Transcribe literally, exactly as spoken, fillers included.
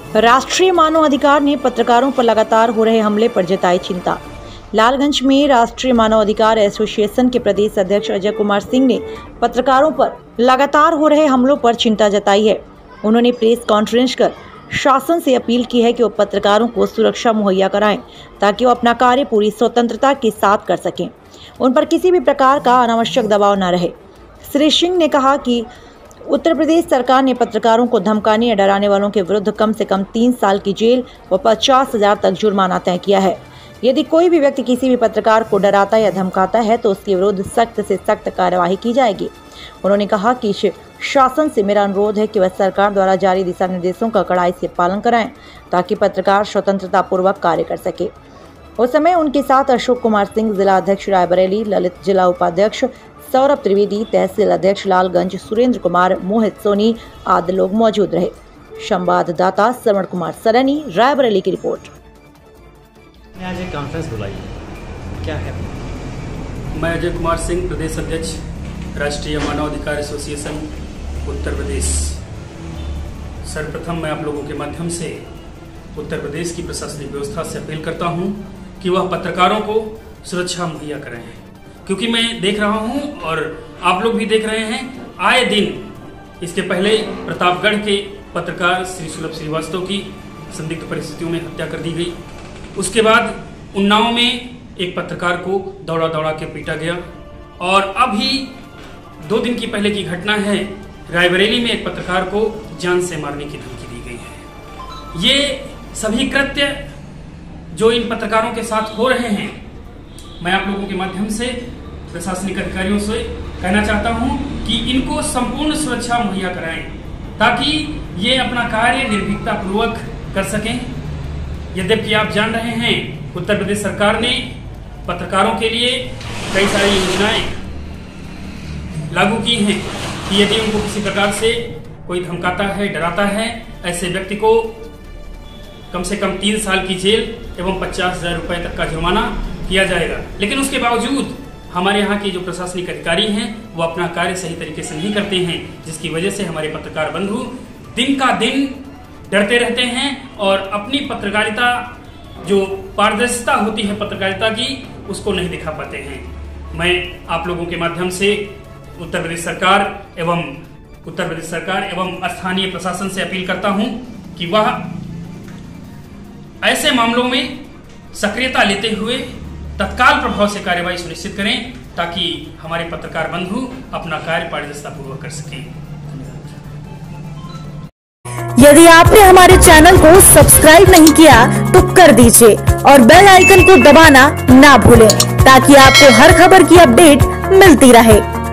राष्ट्रीय मानव अधिकार ने पत्रकारों पर लगातार हो रहे हमले पर जताई चिंता। लालगंज में राष्ट्रीय मानव अधिकार एसोसिएशन के प्रदेश अध्यक्ष अजय कुमार सिंह ने पत्रकारों पर लगातार हो रहे हमलों पर चिंता जताई है। उन्होंने प्रेस कॉन्फ्रेंस कर शासन से अपील की है कि वो पत्रकारों को सुरक्षा मुहैया कराएं ताकि वो अपना कार्य पूरी स्वतंत्रता के साथ कर सकें। उन पर किसी भी प्रकार का अनावश्यक दबाव न रहे। श्री सिंह ने कहा कि उत्तर प्रदेश सरकार ने पत्रकारों को धमकाने या डराने वालों के विरुद्ध कम से कम तीन साल की जेल व पचास हजार तक जुर्माना तय किया है। यदि कोई भी व्यक्ति किसी भी पत्रकार को डराता या धमकाता है तो उसके विरुद्ध सख्त से सख्त कार्यवाही की जाएगी। उन्होंने कहा कि शासन से मेरा अनुरोध है कि वह सरकार द्वारा जारी दिशा निर्देशों का कड़ाई से पालन कराएं ताकि पत्रकार स्वतंत्रता पूर्वक कार्य कर सके। उस समय उनके साथ अशोक कुमार सिंह, जिला अध्यक्ष रायबरेली, ललित जिला उपाध्यक्ष सौरभ त्रिवेदी, तहसील अध्यक्ष लालगंज सुरेंद्र कुमार, मोहित सोनी आदि लोग मौजूद रहे। संवाददाता श्रवण कुमार सरनी, रायबरेली की रिपोर्ट। आज एक कॉन्फ्रेंस बुलाई क्या है? मैं अजय कुमार सिंह, प्रदेश अध्यक्ष राष्ट्रीय मानव अधिकार एसोसिएशन उत्तर प्रदेश। सर्वप्रथम मैं आप लोगों के माध्यम से उत्तर प्रदेश की प्रशासनिक व्यवस्था से अपील करता हूं कि वह पत्रकारों को सुरक्षा मुहैया करें, क्योंकि मैं देख रहा हूं और आप लोग भी देख रहे हैं, आए दिन इसके पहले प्रतापगढ़ के पत्रकार श्री सुलभ श्रीवास्तव की संदिग्ध परिस्थितियों में हत्या कर दी गई। उसके बाद उन्नाव में एक पत्रकार को दौड़ा दौड़ा के पीटा गया और अभी दो दिन की पहले की घटना है, रायबरेली में एक पत्रकार को जान से मारने की धमकी दी गई है। ये सभी कृत्य जो इन पत्रकारों के साथ हो रहे हैं, मैं आप लोगों के माध्यम से प्रशासनिक अधिकारियों से कहना चाहता हूं कि इनको संपूर्ण सुरक्षा मुहैया कराएं ताकि ये अपना कार्य निर्भीकता पूर्वक कर सकें। यद्यपि आप जान रहे हैं, उत्तर प्रदेश सरकार ने पत्रकारों के लिए कई सारी योजनाएं लागू की हैं कि यदि उनको किसी प्रकार से कोई धमकाता है, डराता है, ऐसे व्यक्ति को कम से कम तीन साल की जेल एवं पचास हजार रुपए तक का जुर्माना किया जाएगा। लेकिन उसके बावजूद हमारे यहाँ के जो प्रशासनिक अधिकारी हैं वो अपना कार्य सही तरीके से नहीं करते हैं, जिसकी वजह से हमारे पत्रकार बंधु दिन का दिन डरते रहते हैं और अपनी पत्रकारिता जो पारदर्शिता होती है पत्रकारिता की, उसको नहीं दिखा पाते हैं। मैं आप लोगों के माध्यम से उत्तर प्रदेश सरकार एवं उत्तर प्रदेश सरकार एवं स्थानीय प्रशासन से अपील करता हूं कि वह ऐसे मामलों में सक्रियता लेते हुए तत्काल प्रभाव से कार्यवाही सुनिश्चित करें ताकि हमारे पत्रकार बंधु अपना कार्य पारदर्शिता पूर्वक कर सकें। यदि आपने हमारे चैनल को सब्सक्राइब नहीं किया तो कर दीजिए और बेल आइकन को दबाना ना भूलें ताकि आपको हर खबर की अपडेट मिलती रहे।